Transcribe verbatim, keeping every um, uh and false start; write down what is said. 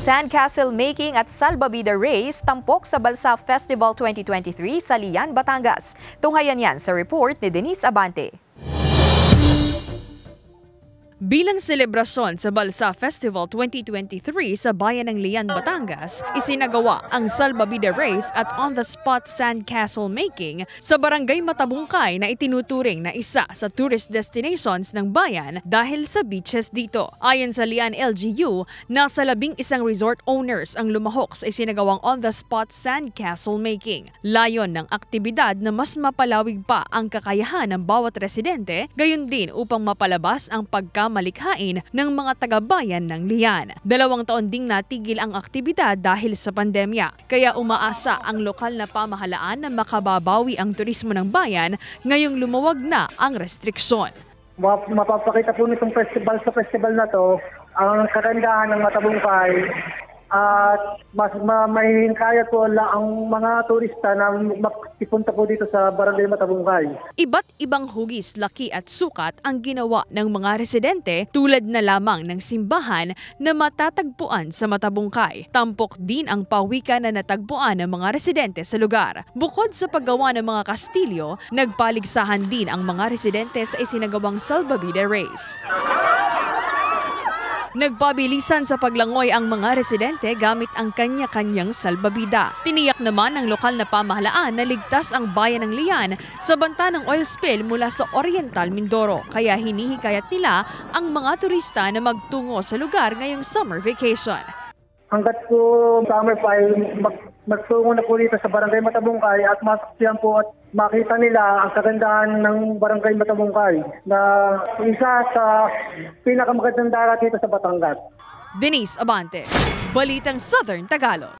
Sandcastle making at salbabida race tampok sa Balsa Festival twenty twenty-three sa Lian, Batangas. Tunghayan yan sa report ni Denise Abante. Bilang selebrasyon sa Balsa Festival twenty twenty-three sa bayan ng Lian, Batangas, isinagawa ang salbabida race at on-the-spot sandcastle making sa barangay Matabungkay na itinuturing na isa sa tourist destinations ng bayan dahil sa beaches dito. Ayon sa Lian L G U, nasa labing isang resort owners ang lumahok sa isinagawang on-the-spot sandcastle making. Layon ng aktibidad na mas mapalawig pa ang kakayahan ng bawat residente, gayon din upang mapalabas ang pagka malikhain ng mga taga-bayan ng Lian. Dalawang taon ding natigil ang aktibidad dahil sa pandemya, kaya umaasa ang lokal na pamahalaan na makababawi ang turismo ng bayan ngayong lumuwag na ang restriksyon. Mapapakita po nitong festival sa festival na to ang kagandahan ng Matabungkay at mas mahihingkaya po ang mga turista na makipunta po dito sa barangay Matabungkay. Iba't ibang hugis, laki at sukat ang ginawa ng mga residente tulad na lamang ng simbahan na matatagpuan sa Matabungkay. Tampok din ang pawikan na natagpuan ng mga residente sa lugar. Bukod sa paggawa ng mga kastilyo, nagpaligsahan din ang mga residente sa isinagawang salbabida race. Nagpabilisan sa paglangoy ang mga residente gamit ang kanya-kanyang salbabida. Tiniyak naman ng lokal na pamahalaan na ligtas ang bayan ng Lian sa banta ng oil spill mula sa Oriental Mindoro. Kaya hinihikayat nila ang mga turista na magtungo sa lugar ngayong summer vacation. Hanggat po summer pa ay mag magtungo na po dito sa barangay Matabungkay at masaksiyan po at makita nila ang kagandahan ng barangay Matabungkay na isa sa pinakamagandang dagat dito sa Batangas. Denise Abante, Balitang Southern Tagalog.